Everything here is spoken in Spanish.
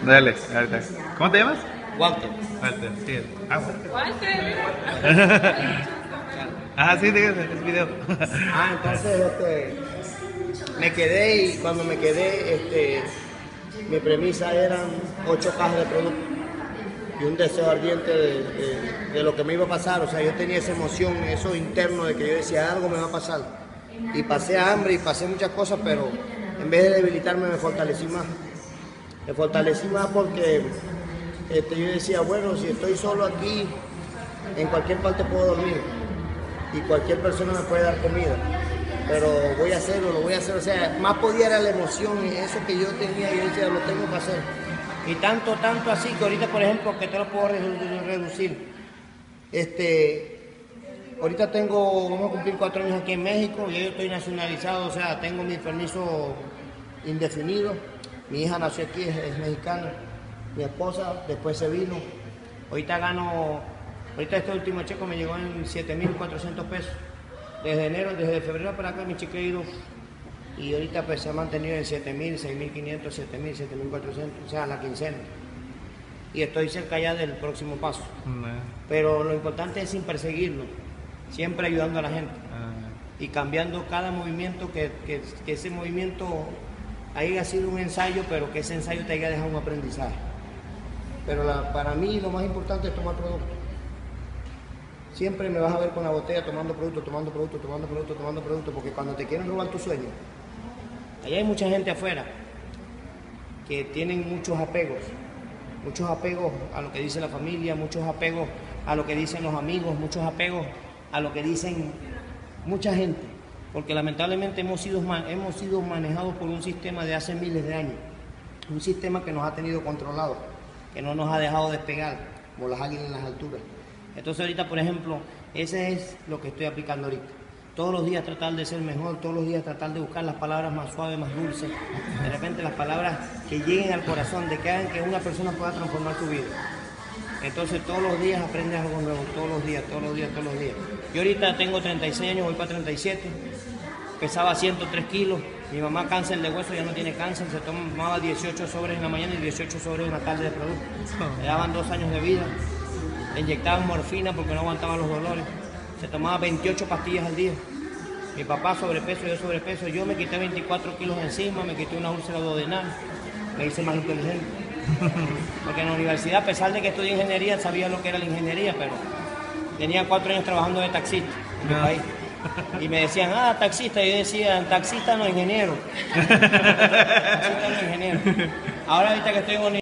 Dale, ahorita. ¿Cómo te llamas? Walter. Walter, sí. Ah, Walter. ah, sí, es video. Entonces me quedé y cuando me quedé, mi premisa eran 8 cajas de producto y un deseo ardiente de lo que me iba a pasar. O sea, yo tenía esa emoción, eso interno de que yo decía, algo me va a pasar. Y pasé hambre y pasé muchas cosas, pero en vez de debilitarme me fortalecí más. Me fortalecí más porque yo decía, bueno, si estoy solo aquí, en cualquier parte puedo dormir y cualquier persona me puede dar comida, pero voy a hacerlo, lo voy a hacer. O sea, más podía era la emoción, eso que yo tenía, yo decía, lo tengo que hacer. Y tanto así que ahorita, por ejemplo, que te lo puedo reducir. Ahorita vamos a cumplir 4 años aquí en México, y yo estoy nacionalizado, o sea, tengo mi permiso indefinido. Mi hija nació aquí, es mexicana, mi esposa después se vino. Ahorita este último cheque me llegó en 7.400 pesos. Desde febrero para acá mi cheque ha ido, y ahorita pues se ha mantenido en 7.000, 6.500, 7.000, 7.400, o sea, la quincena. Y estoy cerca ya del próximo paso. Pero lo importante es sin perseguirlo, siempre ayudando a la gente. Y cambiando cada movimiento, que ese movimiento haya sido un ensayo, pero que ese ensayo te haya dejado un aprendizaje. Pero para mí lo más importante es tomar producto. Siempre me vas a ver con la botella tomando producto, porque cuando te quieren robar tu sueño, allá hay mucha gente afuera que tienen muchos apegos a lo que dice la familia, muchos apegos a lo que dicen los amigos, muchos apegos a lo que dicen mucha gente, porque lamentablemente hemos sido manejados por un sistema de hace miles de años, un sistema que nos ha tenido controlados, que no nos ha dejado despegar como las águilas en las alturas. Entonces ahorita, por ejemplo, ese es lo que estoy aplicando ahorita. Todos los días tratar de ser mejor, todos los días tratar de buscar las palabras más suaves, más dulces, de repente las palabras que lleguen al corazón, de que hagan que una persona pueda transformar su vida. Entonces todos los días aprendes algo nuevo, todos los días. Yo ahorita tengo 36 años, voy para 37, pesaba 103 kilos, mi mamá cáncer de hueso, ya no tiene cáncer, se tomaba 18 sobres en la mañana y 18 sobres en la tarde de producto. Le daban 2 años de vida, le inyectaban morfina porque no aguantaba los dolores, se tomaba 28 pastillas al día. Mi papá sobrepeso, yo sobrepeso, yo me quité 24 kilos encima, me quité una úlcera duodenal, me hice más inteligente. Porque en la universidad, a pesar de que estudié ingeniería, sabía lo que era la ingeniería, pero tenía 4 años trabajando de taxista en mi país. Y me decían, taxista, y yo decía, taxista no ingeniero. Taxista no ingeniero. Ahora ahorita que estoy en